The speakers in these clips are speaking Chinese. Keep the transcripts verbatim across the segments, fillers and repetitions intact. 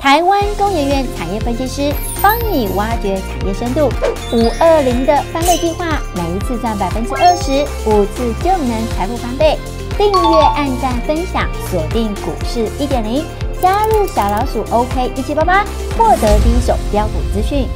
台湾工研院产业分析师帮你挖掘产业深度。五二零的翻倍计划，每一次赚百分之二十，五次就能财富翻倍。订阅、按赞、分享，锁定股市一点零，加入小老鼠 O K 一七八八，获得第一手标股资讯。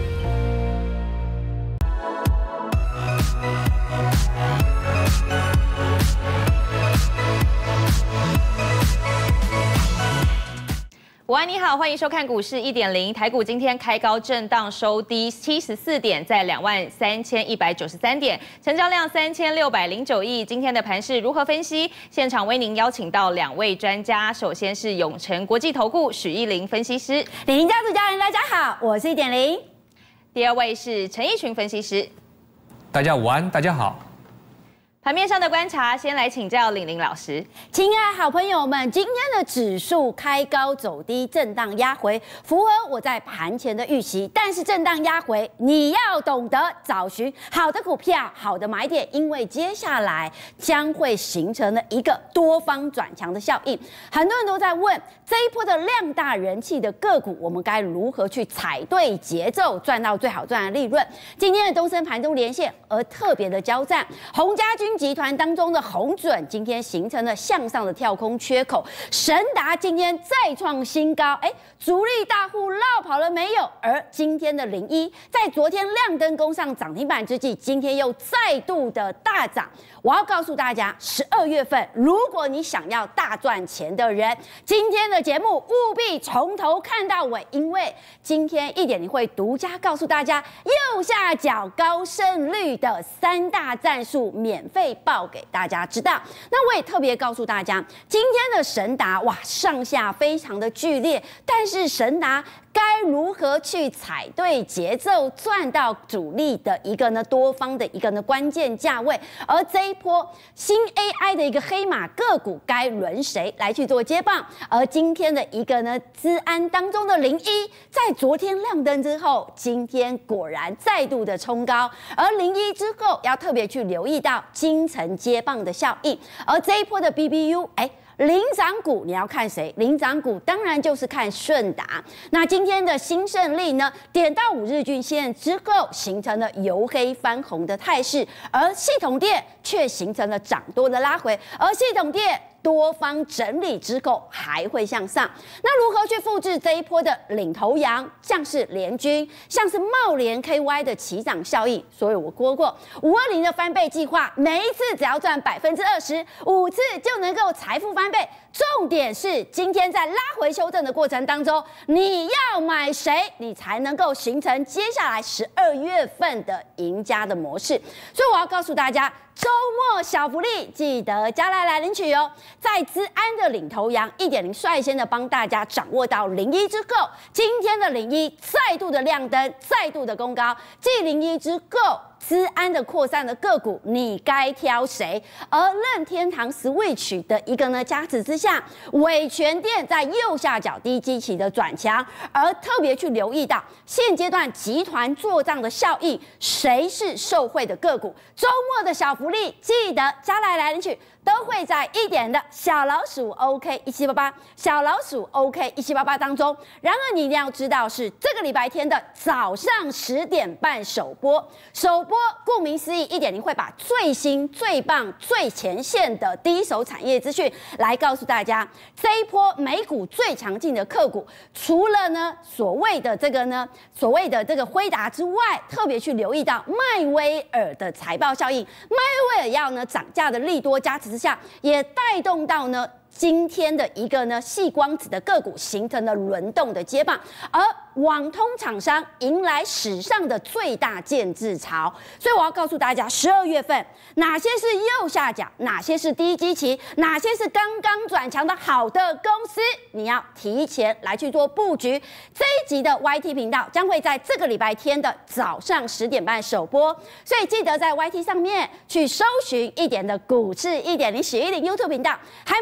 午安，你好，欢迎收看股市一点零。台股今天开高震荡收低七十四点，在两万三千一百九十三点，成交量三千六百零九亿。今天的盘势如何分析？现场为您邀请到两位专家，首先是永诚国际投顾许奕霖分析师， 李林家族家人大家好，我是一点零。 第二位是陈奕群分析师， 大家午安，大家好。 盘面上的观察，先来请教李林老师。 亲爱好朋友们，今天的指数开高走低，震荡压回，符合我在盘前的预期。但是震荡压回，你要懂得找寻好的股票、好的买点，因为接下来将会形成了一个多方转强的效应。很多人都在问，这一波的量大人气的个股，我们该如何去踩对节奏，赚到最好赚的利润？今天的东升盘中连线，而特别的交战，洪家军集团当中的鸿准今天形成了向上的跳空缺口，神达今天再创新高，哎，主力大户落跑了没有？而今天的零一在昨天亮灯攻上涨停板之际，今天又再度的大涨。我要告诉大家，十二月份如果你想要大赚钱的人，今天的节目务必从头看到尾，因为今天一点零会独家告诉大家右下角高胜率的三大战术，免费报给大家知道。那我也特别告诉大家，今天的神达哇，上下非常的剧烈，但是神达该如何去踩对节奏，赚到主力的一个呢多方的一个呢关键价位？而这一波新 A I 的一个黑马个股，该轮谁来去做接棒？而今天的一个呢资安当中的零一，在昨天亮灯之后，今天果然再度的冲高，而零一之后要特别去留意到金城接棒的效应，而这一波的 B B U， 哎。领涨股你要看谁？领涨股当然就是看顺达。那今天的新胜利呢，点到五日均线之后，形成了由黑翻红的态势，而系统店却形成了涨多的拉回，而系统店多方整理之后还会向上。那如何去复制这一波的领头羊，像是联军，像是茂联 K Y 的起涨效应？所以我说过，五二零的翻倍计划，每一次只要赚百分之二十，五次就能够财富翻倍。重点是今天在拉回修正的过程当中，你要买谁，你才能够形成接下来十二月份的赢家的模式。所以我要告诉大家，周末小福利记得加来来领取哦。在资安的领头羊一点零率先的帮大家掌握到零一之后，今天的零一再度的亮灯，再度的攻高，继零一之后。资安的扩散的个股，你该挑谁？而任天堂 Switch 的一个呢加持之下，伟全电在右下角低基期的转强，而特别去留意到现阶段集团做账的效应，谁是受惠的个股？周末的小福利记得加来来领取。都会在一点的小老鼠 O K 一七八八小老鼠 O K 一七八八当中。然而你一定要知道，是这个礼拜天的早上十点半首播。首播顾名思义，一点零会把最新、最棒、最前线的第一手产业资讯来告诉大家。这一波美股最强劲的个股，除了呢所谓的这个呢所谓的这个辉达之外，特别去留意到迈威尔的财报效应。迈威尔要呢涨价的利多加持之下，也带动到呢今天的一个呢矽光子的个股形成了轮动的接棒，而网通厂商迎来史上的最大建制潮。所以我要告诉大家，十二月份哪些是右下角，哪些是低基期，哪些是刚刚转强的好的公司，你要提前来去做布局。这一集的 Y T 频道将会在这个礼拜天的早上十点半首播，所以记得在 Y T 上面去搜寻一点的股市一点零许奕霖 YouTube 频道，还没有订阅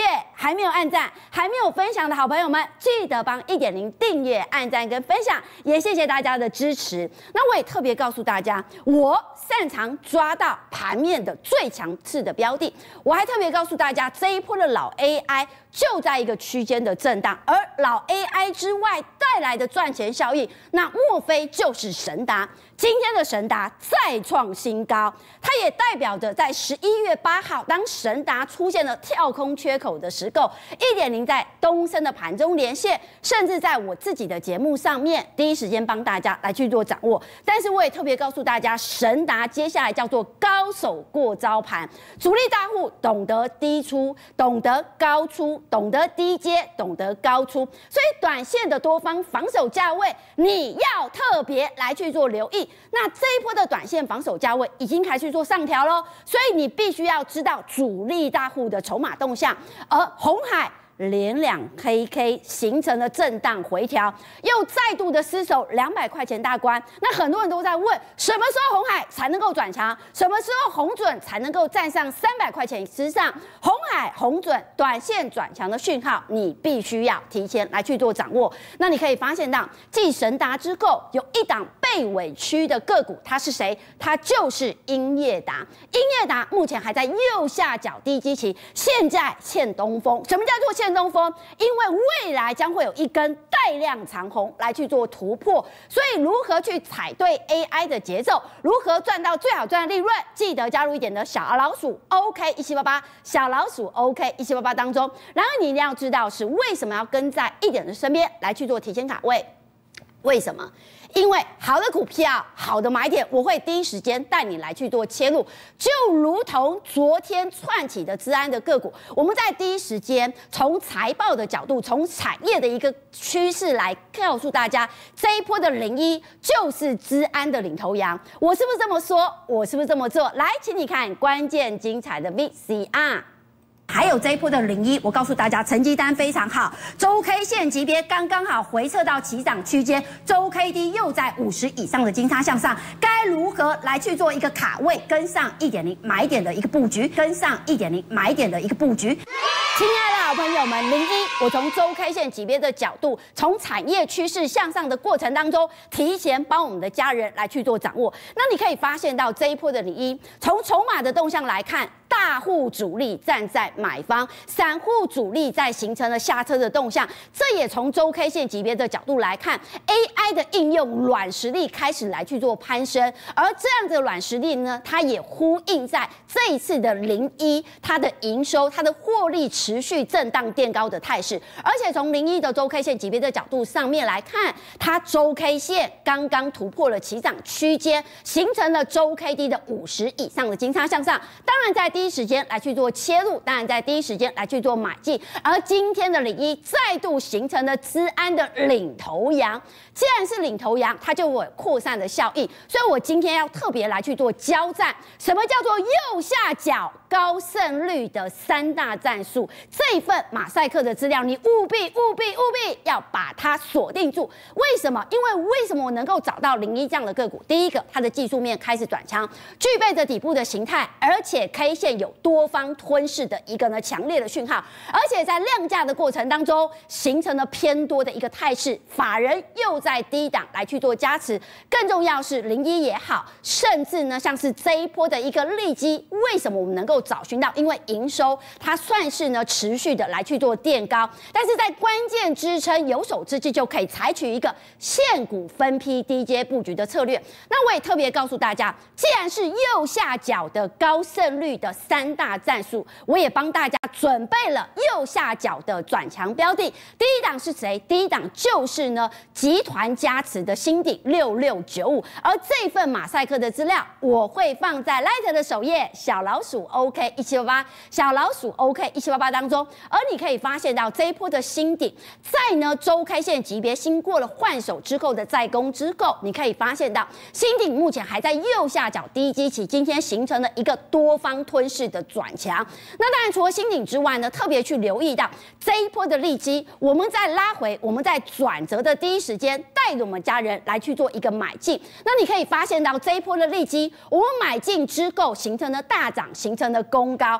页还没有按赞、还没有分享的好朋友们，记得帮一点零订阅、按赞跟分享，也谢谢大家的支持。那我也特别告诉大家，我擅长抓到盘面的最强势的标的。我还特别告诉大家，这一波的老 A I 就在一个区间的震荡，而老 A I 之外带来的赚钱效应，那莫非就是神达？今天的神达再创新高，它也代表着在十一月八号，当神达出现了跳空缺口的时候，一点零在东升的盘中连线，甚至在我自己的节目上面第一时间帮大家来去做掌握。但是我也特别告诉大家，神达接下来叫做高手过招盘，主力大户懂得低出，懂得高出，懂得低接，懂得高出，所以短线的多方防守价位，你要特别来去做留意。那这一波的短线防守价位已经开始做上调喽，所以你必须要知道主力大户的筹码动向，而鸿海连两黑 K 形成了震荡回调，又再度的失守两百块钱大关。那很多人都在问，什么时候鸿海才能够转强？什么时候鸿准才能够站上三百块钱之上？鸿海、鸿准短线转强的讯号，你必须要提前来去做掌握。那你可以发现到，继神达之后，有一档被委屈的个股，它是谁？它就是英业达。英业达目前还在右下角低基期，现在欠东风。什么叫做欠东风？因为未来将会有一根带量长红来去做突破，所以如何去踩对 A I 的节奏，如何赚到最好赚的利润，记得加入一点的小老鼠 OK 一七八八，小老鼠 OK 一七八八当中。然后你一定要知道是为什么要跟在一点的身边来去做提前卡位，为什么？因为好的股票、好的买点，我会第一时间带你来去做切入，就如同昨天窜起的资安的个股，我们在第一时间从财报的角度、从产业的一个趋势来告诉大家，这一波的零一就是资安的领头羊。我是不是这么说？我是不是这么做？来，请你看关键精彩的 V C R。还有这一波的零一，我告诉大家，成绩单非常好，周 K 线级别刚刚好回撤到起涨区间，周 K D 又在五十以上的金叉向上，该如何来去做一个卡位，跟上一点零买点的一个布局，跟上一点零买点的一个布局。亲爱的好朋友们，零一，我从周 K 线级别的角度，从产业趋势向上的过程当中，提前帮我们的家人来去做掌握。那你可以发现到这一波的零一，从筹码的动向来看，大户主力站在买方，散户主力在形成了下车的动向。这也从周 K 线级别的角度来看 ，A I 的应用软实力开始来去做攀升，而这样的软实力呢，它也呼应在这一次的零一，它的营收、它的获利持续震荡垫高的态势。而且从零一的周 K 线级别的角度上面来看，它周 K 线刚刚突破了起涨区间，形成了周 K D 的五十以上的金叉向上。当然，在第一时间来去做切入，当然在第一时间来去做买进。而今天的零一再度形成了资安的领头羊，既然是领头羊，它就有扩散的效应，所以我今天要特别来去做交战。什么叫做右下角高胜率的三大战术？这一份马赛克的资料，你务必务必务必要把它锁定住。为什么？因为为什么我能够找到零一这样的个股？第一个，它的技术面开始转强，具备着底部的形态，而且 K 线有多方吞噬的一个呢强烈的讯号，而且在量价的过程当中形成了偏多的一个态势，法人又在低档来去做加持。更重要是零一也好，甚至呢像是这一波的一个利基，为什么我们能够找寻到？因为营收它算是呢持续的来去做垫高，但是在关键支撑有手之际就可以采取一个现股分批低阶布局的策略。那我也特别告诉大家，既然是右下角的高胜率的三大战术，我也帮大家准备了右下角的转强标的。第一档是谁？第一档就是呢集团加持的新鼎六六九五，而这份马赛克的资料我会放在 Light 的首页，小老鼠 OK 一七八八，小老鼠 OK 一七八八当中。而你可以发现到这一波的新鼎，在呢周 K 线级别经过了换手之后的再攻之后，你可以发现到新鼎目前还在右下角低基期，今天形成了一个多方吞噬的转强。那当然除了新鼎之外呢，特别去留意到这一波的利基，我们在拉回，我们在转折的第一时间带着我们家人来去做一个买进。那你可以发现到这一波的利基，我们买进之后形成了大涨，形成了攻高。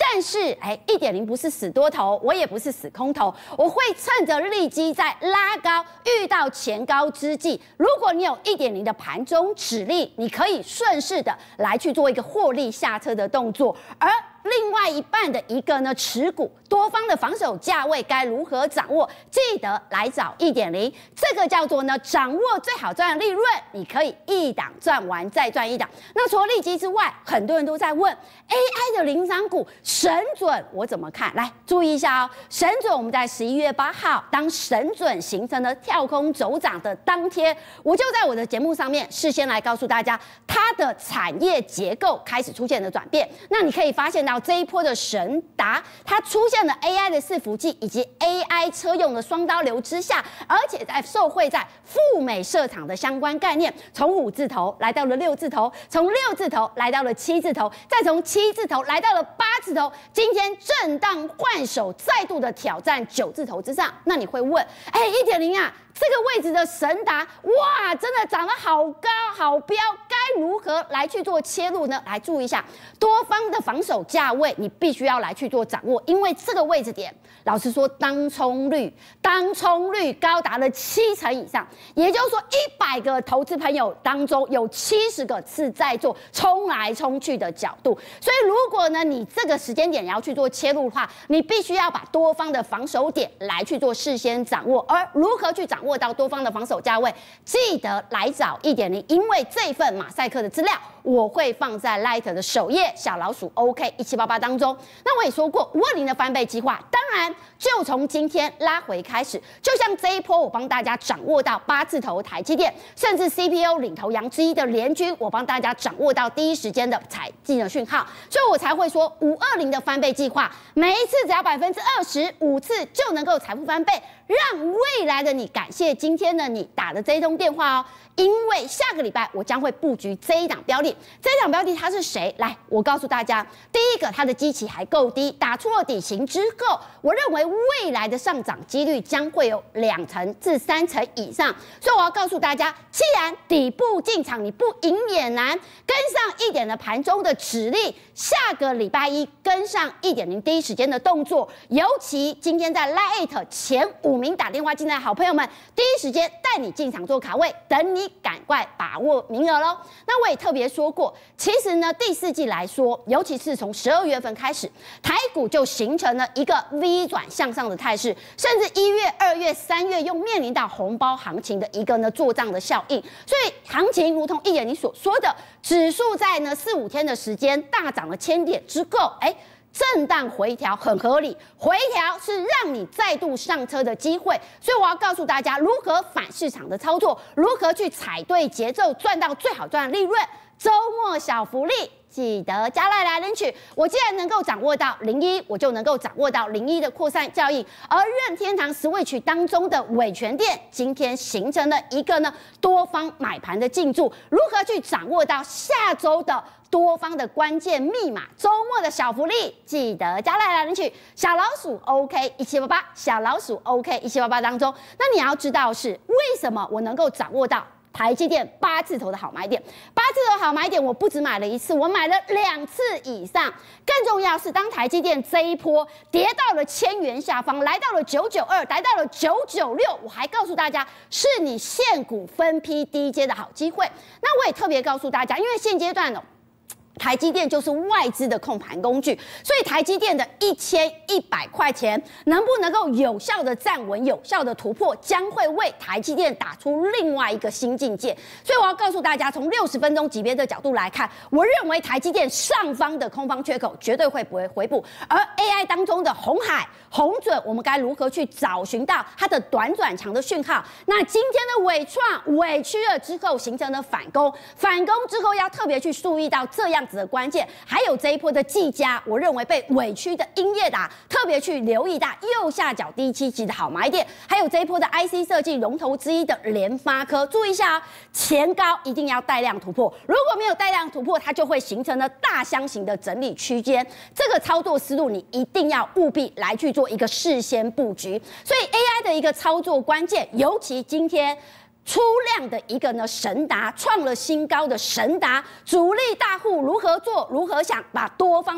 但是，哎，一点零不是死多头，我也不是死空头，我会趁着利基在拉高、遇到前高之际，如果你有一点零的盘中止力，你可以顺势的来去做一个获利下车的动作，而另外一半的一个呢持股多方的防守价位该如何掌握？记得来找一点零，这个叫做呢掌握最好赚的利润，你可以一档赚完再赚一档。那除了利基之外，很多人都在问 A I 的领涨股神准，我怎么看？来注意一下哦，神准我们在十一月八号，当神准形成了跳空走涨的当天，我就在我的节目上面事先来告诉大家，它的产业结构开始出现了转变。那你可以发现到。这一波的神达，它出现了 A I 的伺服器以及 A I 车用的双刀流之下，而且在受惠在赴美设厂的相关概念，从五字头来到了六字头，从六字头来到了七字头，再从七字头来到了八字头，今天震荡换手，再度的挑战九字头之上。那你会问，哎，一点零啊？这个位置的神达，哇，真的长得好高好标，该如何来去做切入呢？来注意一下多方的防守价位，你必须要来去做掌握，因为这个位置点，老实说，当冲率当冲率高达了七成以上，也就是说，一百个投资朋友当中有七十个是在做冲来冲去的角度，所以如果呢你这个时间点要去做切入的话，你必须要把多方的防守点来去做事先掌握，而如何去掌握？握到多方的防守价位，记得来找一点零，因为这份马赛克的资料我会放在 Light 的首页小老鼠 OK 一七八八当中。那我也说过，五二零的翻倍计划，当然就从今天拉回开始，就像这一波我帮大家掌握到八字头台积电，甚至 C P O 领头羊之一的联军，我帮大家掌握到第一时间的采进的讯号，所以我才会说五二零的翻倍计划，每一次只要百分之二十，五次就能够财富翻倍，让未来的你感谢今天的你打的这一通电话哦，因为下个礼拜我将会布局这一档标的，这一档标的它是谁？来，我告诉大家，第一个它的基期还够低，打出了底型之后，我认为未来的上涨几率将会有两成至三成以上，所以我要告诉大家，既然底部进场你不赢也难，跟上一点的盘中的指令，下个礼拜一跟上一点零第一时间的动作，尤其今天在 Lite 前五名打电话进来的好朋友们，第一时间带你进场做卡位，等你赶快把握名额喽。那我也特别说过，其实呢第四季来说，尤其是从十二月份开始，台股就形成了一个 V 转向上的态势，甚至一月、二月、三月又面临到红包行情的一个呢做账的效应，所以行情如同一眼你所说的，指数在呢四五天的时间大涨了千点之后，哎。震荡回调很合理，回调是让你再度上车的机会，所以我要告诉大家如何反市场的操作，如何去踩对节奏，赚到最好赚的利润。周末小福利，记得加赖来领取。我既然能够掌握到零一，我就能够掌握到零一的扩散效应。而任天堂 Switch 当中的伟权店，今天形成了一个呢多方买盘的进驻，如何去掌握到下周的多方的关键密码？周末的小福利，记得加赖来领取。小老鼠 OK 一七八八，小老鼠 OK 一七八八当中，那你要知道是为什么我能够掌握到台积电八字头的好买点，八字头好买点，我不止买了一次，我买了两次以上。更重要是，当台积电这一波跌到了千元下方，来到了九九二，来到了九九六，我还告诉大家，是你现股分批低阶的好机会。那我也特别告诉大家，因为现阶段呢。台积电就是外资的控盘工具，所以台积电的一千一百块钱能不能够有效的站稳、有效的突破，将会为台积电打出另外一个新境界。所以我要告诉大家，从六十分钟级别的角度来看，我认为台积电上方的空方缺口绝对会不会回补，而 A I 当中的鸿海、鸿准，我们该如何去找寻到它的短转强的讯号？那今天的伟创委屈了之后形成了反攻，反攻之后要特别去注意到这样子的关键，还有这一波的技嘉，我认为被委屈的英业达特别去留意到右下角第七级的好买点，还有这一波的 I C 设计龙头之一的联发科，注意一下哦，前高一定要带量突破，如果没有带量突破，它就会形成了大箱型的整理区间，这个操作思路你一定要务必来去做一个事先布局，所以 A I 的一个操作关键，尤其今天。出量的一个呢，神达创了新高的神达，主力大户如何做，如何想把多方的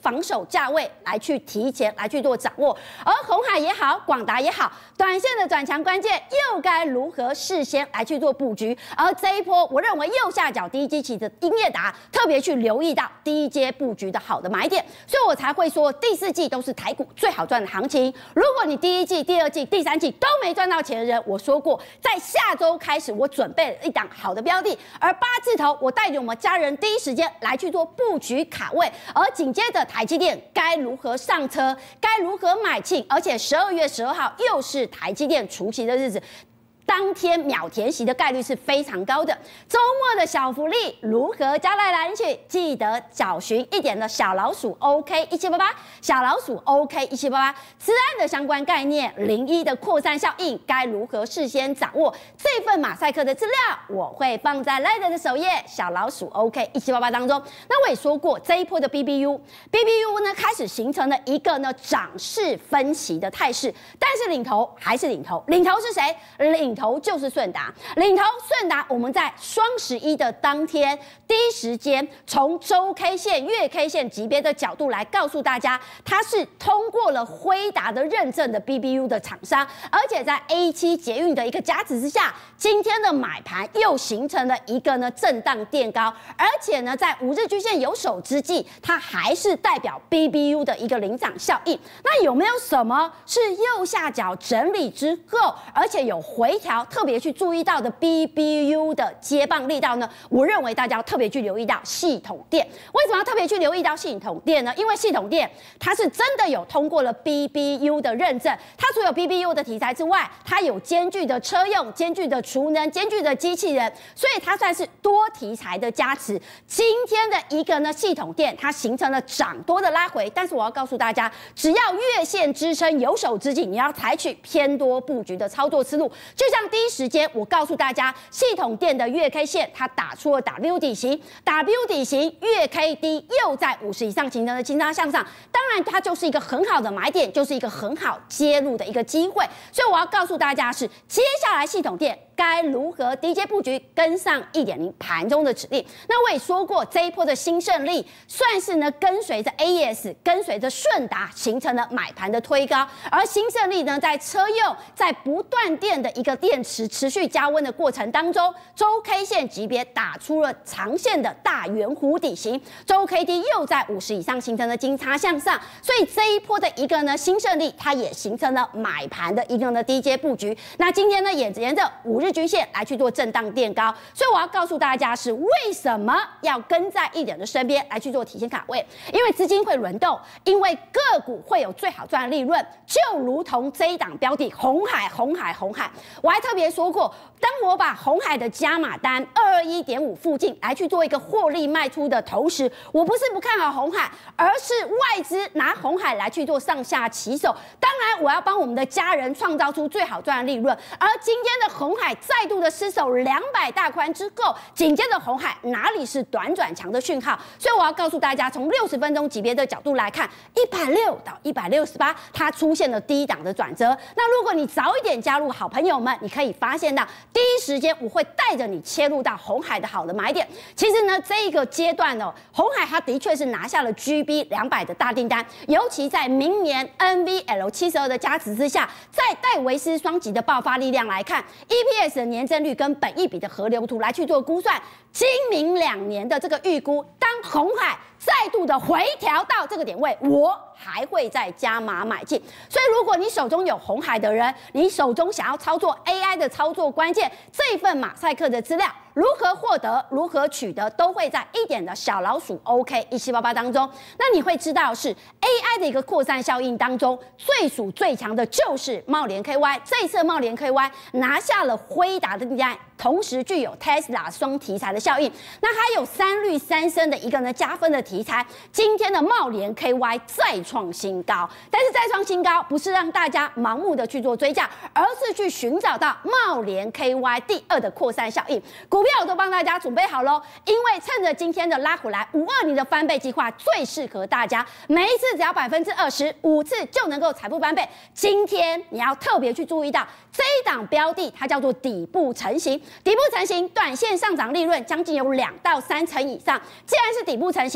防守价位来去提前来去做掌握。而鸿海也好，广达也好，短线的转强关键又该如何事先来去做布局？而这一波，我认为右下角第一基期的英业达特别去留意到第一阶布局的好的买点，所以我才会说第四季都是台股最好赚的行情。如果你第一季、第二季、第三季都没赚到钱的人，我说过，在下周开始，我准备了一档好的标的，而八字头，我带领我们家人第一时间来去做布局卡位，而紧接着台积电该如何上车，该如何买进，而且十二月十二号又是台积电除息的日子。当天秒填息的概率是非常高的。周末的小福利如何加来来去？记得找寻一点的小老鼠 OK 一七八八，小老鼠 OK 一七八八，资安的相关概念，零一的扩散效应该如何事先掌握？这份马赛克的资料我会放在 Line 的首页，小老鼠 OK 一七八八当中。那我也说过，这一波的 B B U，B B U 呢开始形成了一个呢涨势分歧的态势，但是领头还是领头，领头是谁？领领头就是顺达，领头顺达，我们在双十一的当天第一时间从周 K 线、月 K 线级别的角度来告诉大家，它是通过了辉达的认证的 B B U 的厂商，而且在 A 七 捷运的一个加持之下，今天的买盘又形成了一个呢震荡垫高，而且呢在五日均线有手之际，它还是代表 B B U 的一个领涨效应。那有没有什么是右下角整理之后，而且有回条特别去注意到的 B B U 的接棒力道呢？我认为大家要特别去留意到系统电。为什么要特别去留意到系统电呢？因为系统电它是真的有通过了 B B U 的认证，它除了 B B U 的题材之外，它有兼具的车用、兼具的储能、兼具的机器人，所以它算是多题材的加持。今天的一个呢系统电，它形成了涨多的拉回，但是我要告诉大家，只要月线支撑有手之际，你要采取偏多布局的操作思路。就像第一时间我告诉大家，系统电的月 K 线它打出了 W 底型 ，W 底型月 K D 又在五十以上形成的金叉向上，当然它就是一个很好的买点，就是一个很好接入的一个机会。所以我要告诉大家是，接下来系统电该如何低阶布局，跟上 一点零 盘中的指令。那我也说过，这一波的新胜利算是呢跟随着 A E S， 跟随着顺达形成了买盘的推高，而新胜利呢在车用在不断电的一个电池持续加温的过程当中，周 K 线级别打出了长线的大圆弧底型，周 K D 又在五十以上形成了金叉向上，所以这一波的一个呢新胜利，它也形成了买盘的一个呢低阶布局。那今天呢也沿着五日均线来去做震荡垫高，所以我要告诉大家是为什么要跟在一点的身边来去做提前卡位，因为资金会轮动，因为个股会有最好赚的利润，就如同这一档标的鸿海，鸿海，鸿海，我还特别说过，当我把鸿海的加码单二二一点五附近来去做一个获利卖出的同时，我不是不看好鸿海，而是外资拿鸿海来去做上下起手。当然，我要帮我们的家人创造出最好赚的利润。而今天的鸿海再度的失守两百大关之后，紧接着鸿海哪里是短转强的讯号？所以我要告诉大家，从六十分钟级别的角度来看，一百六到一百六十八，它出现了低档的转折。那如果你早一点加入，好朋友们，你可以发现到第一时间我会带着你切入到鸿海的好的买点。其实呢，这一个阶段呢，鸿海它的确是拿下了 G B 两百的大订单，尤其在明年 N V L 七十二的加持之下，在戴维斯双极的爆发力量来看 ，E P S 的年增率跟本益比的河流图来去做估算，今明两年的这个预估，当鸿海再度的回调到这个点位，我还会再加码买进。所以，如果你手中有鸿海的人，你手中想要操作 A I 的操作关键，这份马赛克的资料如何获得、如何取得，都会在一点的小老鼠 OK 一七八八当中。那你会知道是 A I 的一个扩散效应当中，最属最强的就是茂联 K Y。这一次茂联 K Y 拿下了辉达的订单，同时具有 Tesla 双题材的效应。那还有三率三升的一个呢加分的题材。今天的茂联 K Y 再创新高，但是再创新高不是让大家盲目的去做追价，而是去寻找到茂联 K Y 第二的扩散效应。股票我都帮大家准备好喽，因为趁着今天的拉回来，五二零的翻倍计划最适合大家，每一次只要百分之二十，五次就能够财富翻倍。今天你要特别去注意到这一档标的，它叫做底部成型，底部成型，短线上涨利润将近有两到三成以上。既然是底部成型，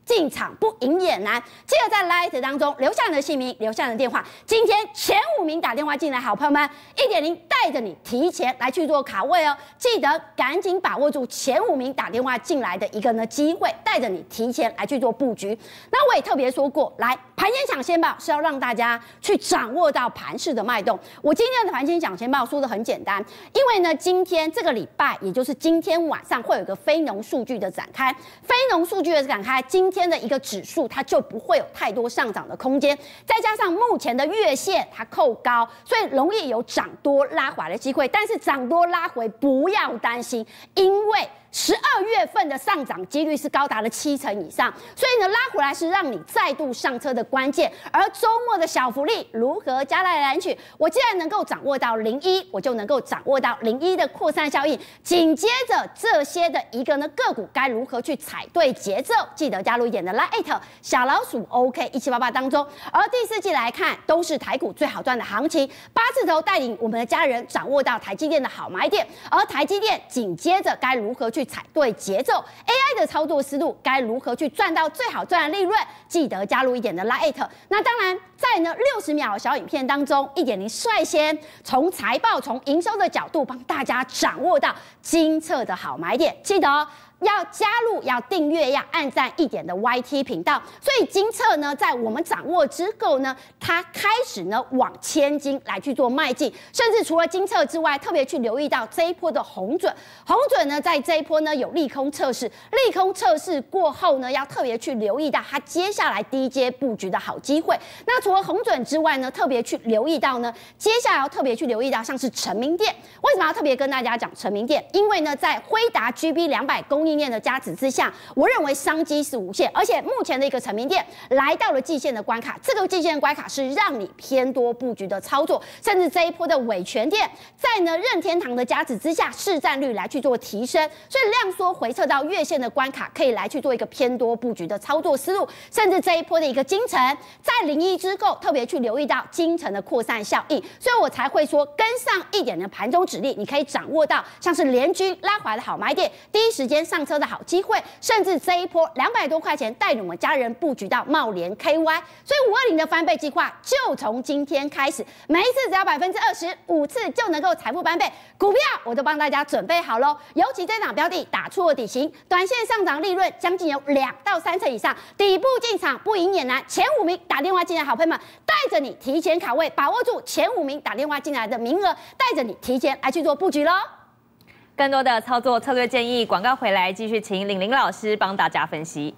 进场不赢也难。记得在 Light 当中留下你的姓名，留下你的电话。今天前五名打电话进来，好朋友们，一点零带着你提前来去做卡位哦。记得赶紧把握住前五名打电话进来的一个呢机会，带着你提前来去做布局。那我也特别说过，来盘前抢先报是要让大家去掌握到盘势的脉动。我今天的盘前抢先报说的很简单，因为呢，今天这个礼拜，也就是今天晚上会有一个非农数据的展开，非农数据的展开，今天的一个指数它就不会有太多上涨的空间，再加上目前的月线它扣高，所以容易有涨多拉回来的机会。但是涨多拉回不要担心，因为十二月份的上涨几率是高达了七成以上，所以呢，拉回来是让你再度上车的关键。而周末的小福利如何加来揽取？我既然能够掌握到零一，我就能够掌握到零一的扩散效应。紧接着这些的一个呢个股该如何去踩对节奏？记得加入一点的 Light 小老鼠 OK 一七八八当中。而第四季来看，都是台股最好赚的行情，八字头带领我们的家人掌握到台积电的好买点，而台积电紧接着该如何去踩对节奏 ，A I 的操作思路该如何去赚到最好赚的利润？记得加入一点的 Light。那当然，在呢六十秒小影片当中，一点零率先从财报、从营收的角度帮大家掌握到精测的好买点。记得哦，要加入、要订阅、要按赞一点的 Y T 频道。所以精测呢，在我们掌握之后呢，它开始呢往千金来去做迈进，甚至除了精测之外，特别去留意到这一波的红准。红准呢，在这一波呢有利空测试，利空测试过后呢，要特别去留意到它接下来低阶布局的好机会。那除了红准之外呢，特别去留意到呢，接下来要特别去留意到像是成名店。为什么要特别跟大家讲成名店？因为呢，在辉达 G B 两百供应链的加持之下，我认为商机是无限，而且目前的一个成名店来到了季线的关卡，这个季线的关卡是让你偏多布局的操作，甚至这一波的伟全店在呢任天堂的加持之下，市占率来去做提升，所以量缩回撤到月线的关卡，可以来去做一个偏多布局的操作思路，甚至这一波的一个精城在零一之后，特别去留意到精城的扩散效应，所以我才会说跟上一点的盘中指令，你可以掌握到像是联军拉回来的好买点，第一时间上车的好机会，甚至这一波两百多块钱带领我们家人布局到茂联 K Y， 所以五二零的翻倍计划就从今天开始，每一次只要百分之二十，五次就能够财富翻倍，股票我都帮大家准备好喽。尤其这档标的打出了底型，短线上涨利润将近有两到三成以上，底部进场不赢也难。前五名打电话进来，好朋友们带着你提前卡位，把握住前五名打电话进来的名额，带着你提前来去做布局喽。 更多的操作策略建议，广告回来继续请玲玲老师帮大家分析。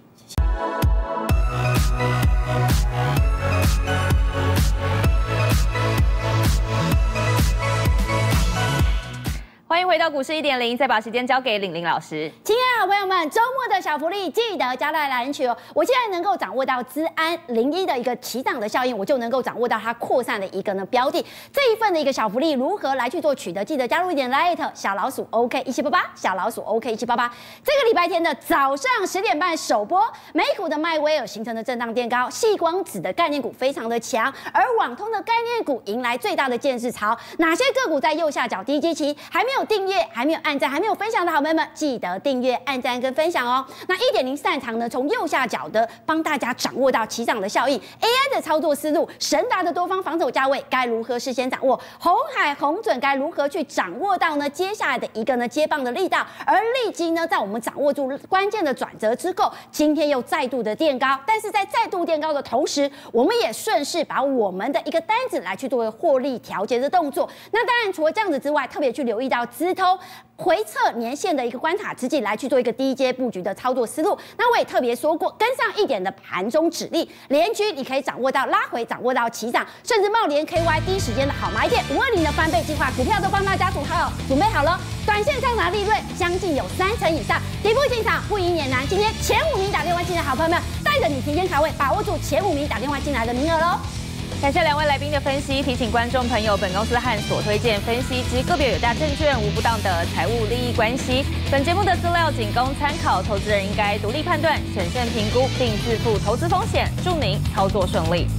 欢迎回到股市一点零，再把时间交给玲玲老师。 亲爱的好朋友们，周末的小福利记得加来揽取哦！我既然能够掌握到资安零一的一个起涨的效应，我就能够掌握到它扩散的一个呢标的。这一份的一个小福利如何来去做取得？记得加入一点 Light 小老鼠 OK 一七八八，小老鼠 OK 一七八八。这个礼拜天的早上十点半首播，美股的迈威尔形成的震荡垫高，矽光子的概念股非常的强，而网通的概念股迎来最大的建市潮。哪些个股在右下角低基期还没有订阅、还没有按赞、还没有分享的好朋友们，记得订阅、按赞跟分享哦。那一点零擅长呢，从右下角的帮大家掌握到起涨的效应 ，A I 的操作思路，神达的多方防守价位该如何事先掌握？鸿海、鸿准该如何去掌握到呢？接下来的一个呢接棒的力道，而利基呢，在我们掌握住关键的转折之后，今天又再度的垫高，但是在再度垫高的同时，我们也顺势把我们的一个单子来去做获利调节的动作。那当然，除了这样子之外，特别去留意到资通回测年线的一个关卡之际，来去做一个低阶布局的操作思路。那我也特别说过，跟上一点的盘中指令，连居你可以掌握到拉回，掌握到起涨，甚至茂联 K Y 第一时间的好买点，五二零的翻倍计划，股票都帮大家组好准备好了，短线上涨利润将近有三成以上，底部进场不赢也难。今天前五名打电话进来，好朋友们，带着你提前卡位，把握住前五名打电话进来的名额喽。 感谢两位来宾的分析，提醒观众朋友，本公司和所推荐分析之个别有价证券无不当的财务利益关系。本节目的资料仅供参考，投资人应该独立判断、审慎评估，并自负投资风险。祝您操作顺利。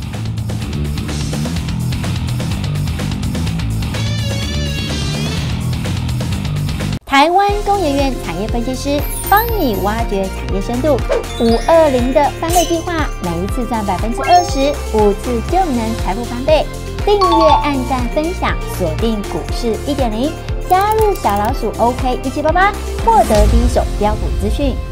台湾工研院产业分析师，帮你挖掘产业深度。五二零的翻倍计划，每一次赚百分之二十，五次就能财富翻倍。订阅、按赞、分享，锁定股市一点零，加入小老鼠 OK 一七八八，获得第一手标股资讯。